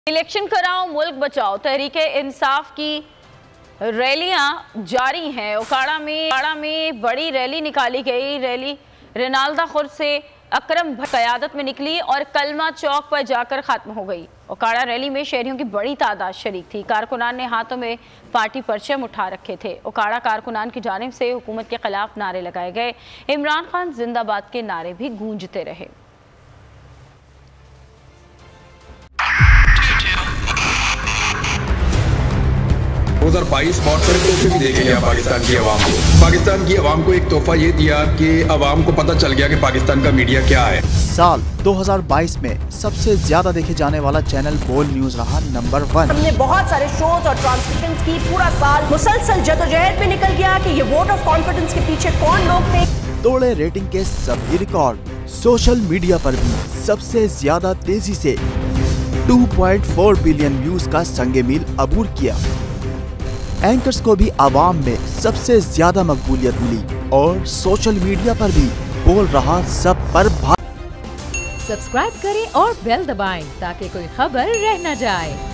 Election कराओ मुल्क बचाओ तहरीके इंसाफ की रैलियां जारी हैं। ओकाड़ा में बड़ी रैली निकाली गई। रैली रिनाल्दा खुर्द से अकरम क़यादत में निकली और कलमा चौक पर जाकर खत्म हो गई। ओकाड़ा रैली में शहरियों की बड़ी तादाद शरीक थी। कारकुनान ने हाथों में पार्टी परचम उठा रखे थे। ओकाड़ा कारकुनान की जानिब से हुकूमत के खिलाफ नारे लगाए गए। इमरान खान जिंदाबाद के नारे भी गूंजते रहे। 2022 बहुत सारे तोहफे भी देखे गया पाकिस्तान की आवाम को। पाकिस्तान की आवाम को एक तोहफा ये दिया कि आवाम को पता चल गया कि पाकिस्तान का मीडिया क्या है। साल 2022 में सबसे ज्यादा देखे जाने वाला चैनल बोल न्यूज रहा नंबर 1। हमने बहुत सारे शोज और ट्रांसमिशंस की। पूरा साल मुसलसल जदोजहद में निकल गया कि ये वोट ऑफ कॉन्फिडेंस के पीछे कौन लोग थे। तोड़े रेटिंग के सभी रिकॉर्ड। सोशल मीडिया पर भी सबसे ज्यादा तेजी से 2.4 बिलियन व्यूज का संगे मील अबूर किया। एंकर्स को भी आवाम में सबसे ज्यादा मकबूलियत मिली और सोशल मीडिया पर भी बोल रहा सब पर सब्सक्राइब करें और बेल दबाएं ताकि कोई खबर रह न जाए।